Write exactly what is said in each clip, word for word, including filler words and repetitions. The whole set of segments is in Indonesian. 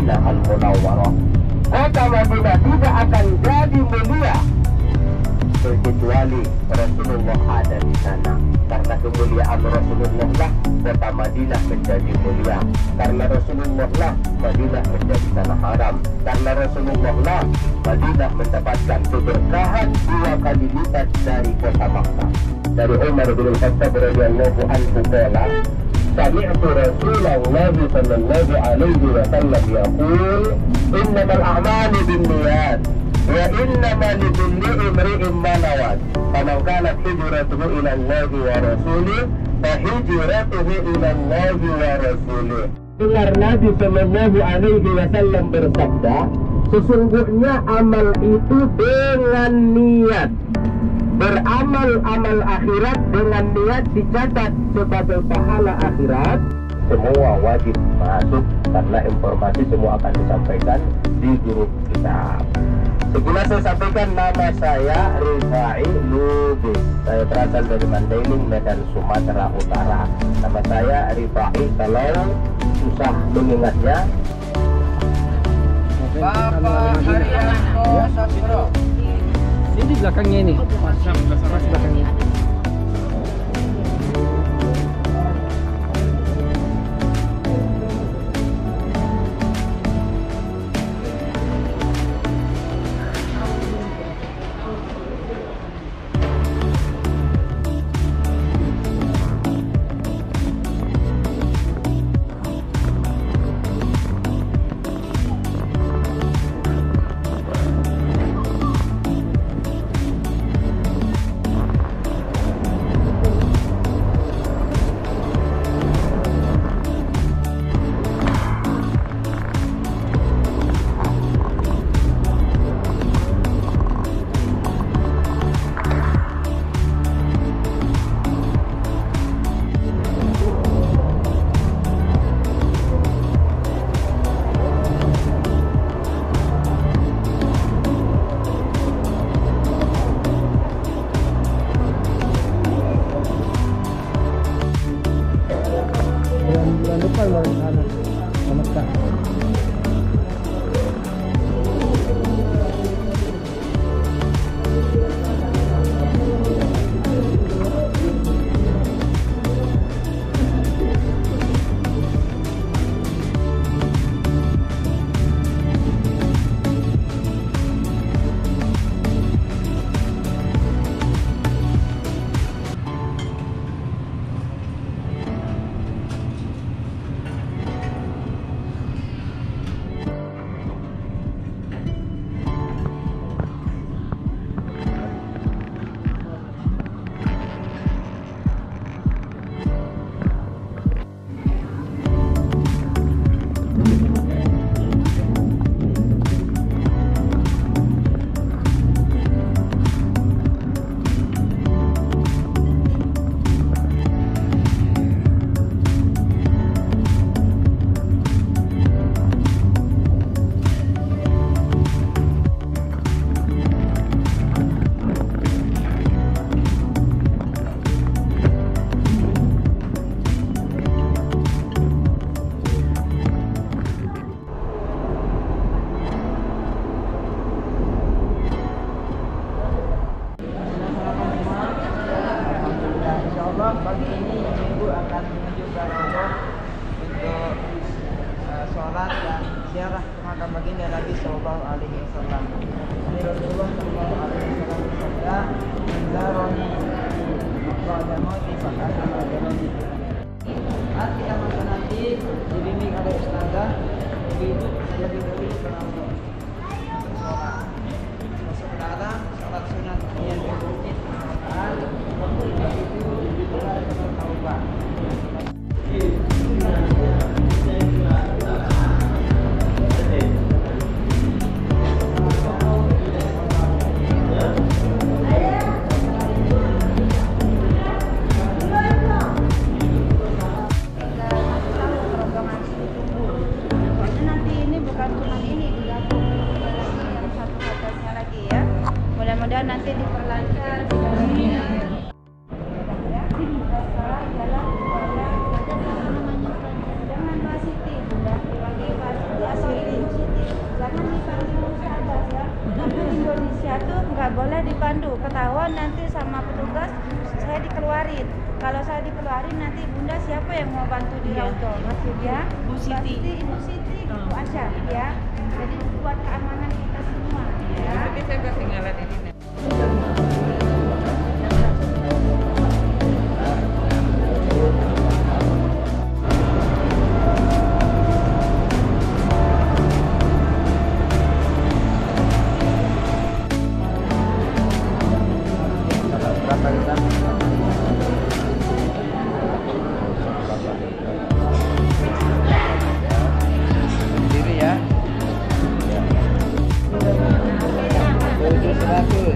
Madinah Al-Munawwarah. Kota Madinah tidak akan jadi mulia kecuali Rasulullah ada di sana. Karena kemuliaan Rasulullah lah kota Madinah menjadi mulia. Karena Rasulullah lah Madinah menjadi tanah haram. Karena Rasulullah lah Madinah mendapatkan keberkahan dua kali lipat dari kota Makkah. Dari Umar bin Khattab radhiyallahu anhu qala sami'tu Rasulullah sallallahu alaihi wasallam yaqul innamal a'malu binniyat wa innama likulli imri'in ma nawat faman kanat hijratuhu ila Allah wa rasulih fa hijratuhu ila Allah wa rasulih. Dengar Nabi sallallahu alaihi wasallam bersabda, sesungguhnya amal itu dengan niat. Beramal amal akhirat dengan niat dicatat sebagai pahala akhirat. Semua wajib masuk karena informasi semua akan disampaikan di grup kita. Sekilas saya sampaikan, nama saya Rifai Lubis. Saya berasal dari Mandailing, Medan, Sumatera Utara. Nama saya Rifai, kalau susah mengingatnya. Bapak Haryanto Sapiro. Ini di belakangnya ini. Masam, Mas belakangnya. Bulan depan baru sana ke Mekah. Pagi ini ibu akan menuju ke Raudah untuk uh, sholat dan ziarah ke makam baginda Nabi Sallallahu Alaihi Wasallam. Rasulullah Sallallahu Alaihi Wasallam bersabda, "Zaroni ba'da mauti fa'ana madaroni." Arti yang masa nanti dibimbing oleh ustazah begitu lebih dulu berangkat sholat. Masuk ke dalam sholat sunat yang berwujud perkataan itu dibuat dengan taubat. Mudah-mudahan nanti diperlancar. Dengan Mbak Siti, Bunda. Pagi Mbak Siti. dia tuh nggak boleh dipandu, ketahuan nanti sama petugas saya dikeluarin. Kalau saya dikeluarin nanti bunda siapa yang mau bantu di Iya. auto? Ya, Bu Siti. Ibu Siti, Oh. Ibu Asya, ya. Jadi buat keamanan kita semua, ya. Tapi saya kasih ngalat ini. Sendiri ya. tujuh seratus.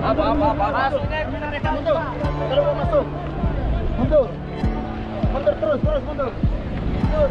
Apa apa apa. Masuknya mereka mundur. Terus masuk. Mundur. Mundur terus terus mundur. Mundur.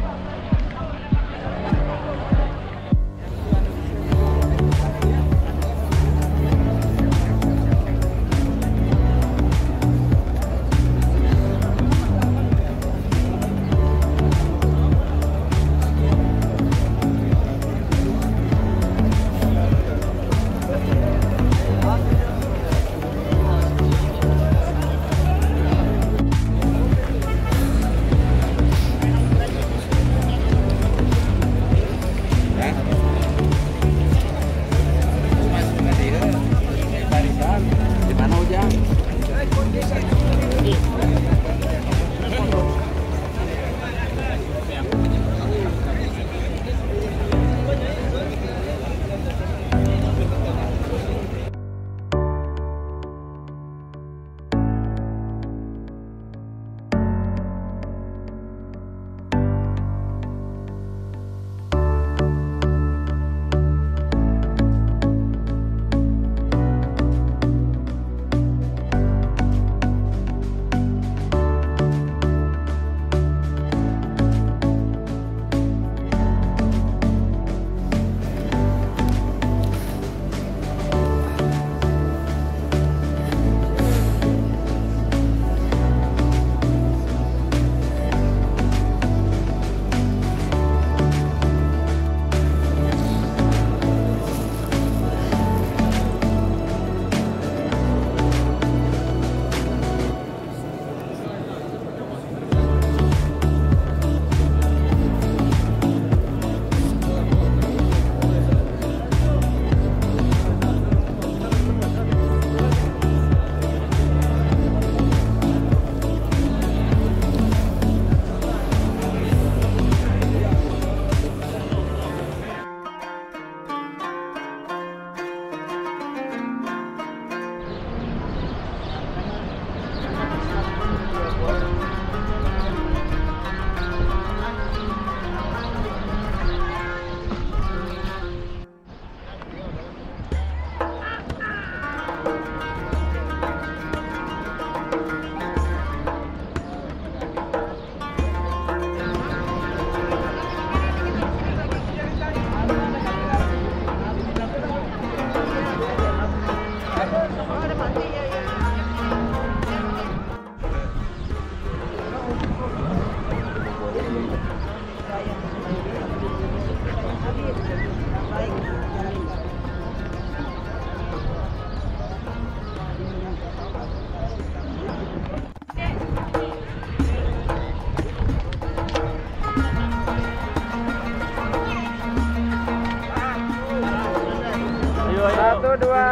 Satu, dua,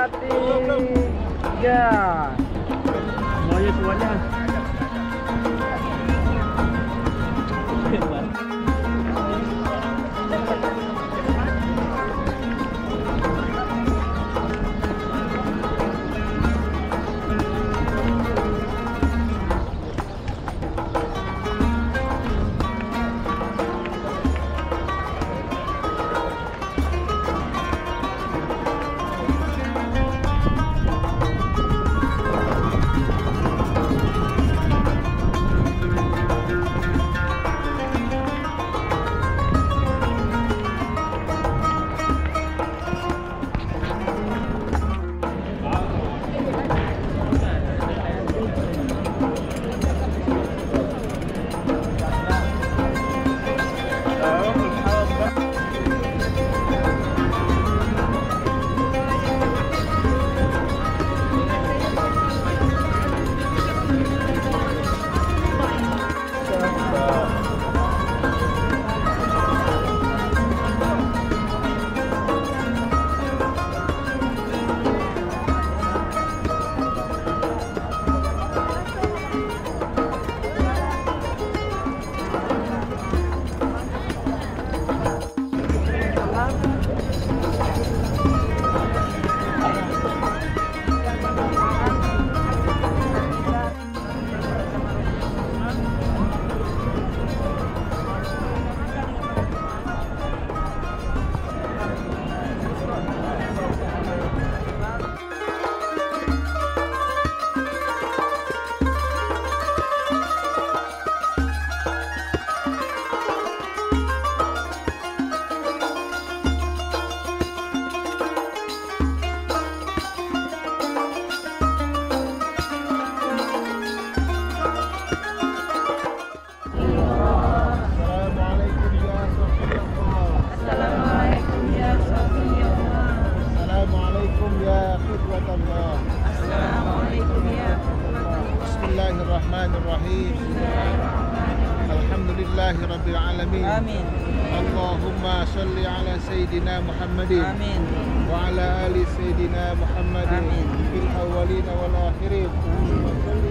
tiga. Semuanya semuanya. warahmatullah. Assalamualaikum ya. Bismillahirrahmanirrahim. Alhamdulillahirabbil alamin. Amin. Allahumma shalli ala sayyidina Muhammadin Amin. wa ala ali sayyidina Muhammadin Amin. fil awwalin wal akhirin. Wa salli